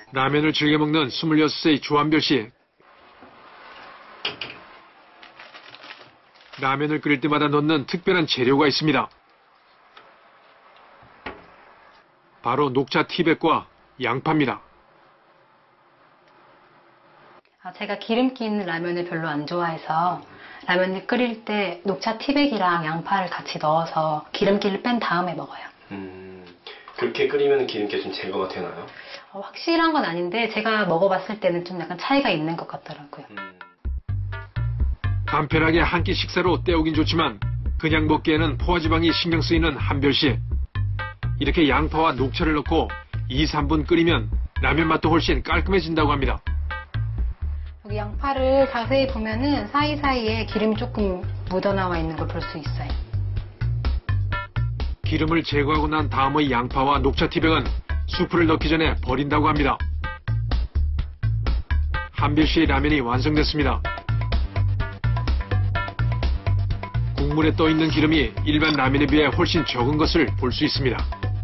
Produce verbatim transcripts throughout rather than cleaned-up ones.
라면을 즐겨 먹는 스물여섯 세의 조한별 씨. 라면을 끓일 때마다 넣는 특별한 재료가 있습니다. 바로 녹차 티백과 양파입니다. 제가 기름기 있는 라면을 별로 안 좋아해서 라면을 끓일 때 녹차 티백이랑 양파를 같이 넣어서 기름기를 뺀 다음에 먹어요. 음, 그렇게 끓이면 기름기가 좀 제거가 되나요? 어, 확실한 건 아닌데 제가 먹어봤을 때는 좀 약간 차이가 있는 것 같더라고요. 음. 간편하게 한 끼 식사로 때우긴 좋지만 그냥 먹기에는 포화지방이 신경 쓰이는 한별 씨. 이렇게 양파와 녹차를 넣고 이, 삼 분 끓이면 라면 맛도 훨씬 깔끔해진다고 합니다. 여기 양파를 자세히 보면은 사이사이에 기름이 조금 묻어나와 있는 걸 볼 수 있어요. 기름을 제거하고 난 다음의 양파와 녹차 티백은 수프를 넣기 전에 버린다고 합니다. 한별 씨의 라면이 완성됐습니다. 국물에 떠있는 기름이 일반 라면에 비해 훨씬 적은 것을 볼 수 있습니다.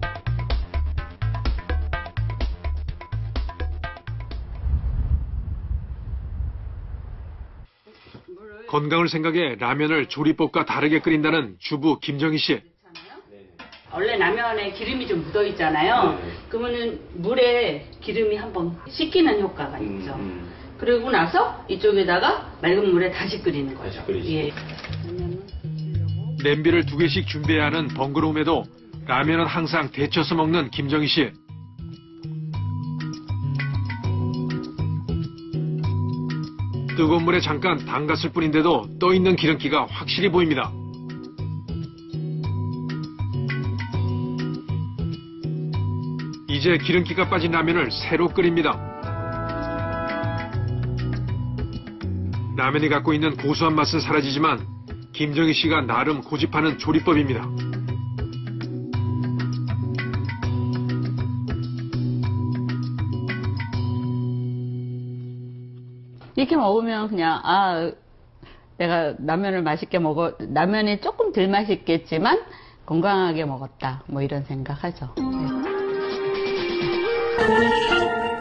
건강을 생각해 라면을 조리법과 다르게 끓인다는 주부 김정희 씨. 원래 라면에 기름이 좀 묻어 있잖아요. 네. 그러면은 물에 기름이 한번 씻기는 효과가 음, 있죠. 음. 그리고 나서 이쪽에다가 맑은 물에 다시 끓이는 거죠. 다시 끓이지. 예. 냄비를 두 개씩 준비해야 하는 번거로움에도 라면은 항상 데쳐서 먹는 김정희 씨. 뜨거운 물에 잠깐 담갔을 뿐인데도 떠있는 기름기가 확실히 보입니다. 이제 기름기가 빠진 라면을 새로 끓입니다. 라면이 갖고 있는 고소한 맛은 사라지지만 김정희 씨가 나름 고집하는 조리법입니다. 이렇게 먹으면 그냥 아 내가 라면을 맛있게 먹어 라면이 조금 덜 맛있겠지만 건강하게 먹었다 뭐 이런 생각하죠. 네.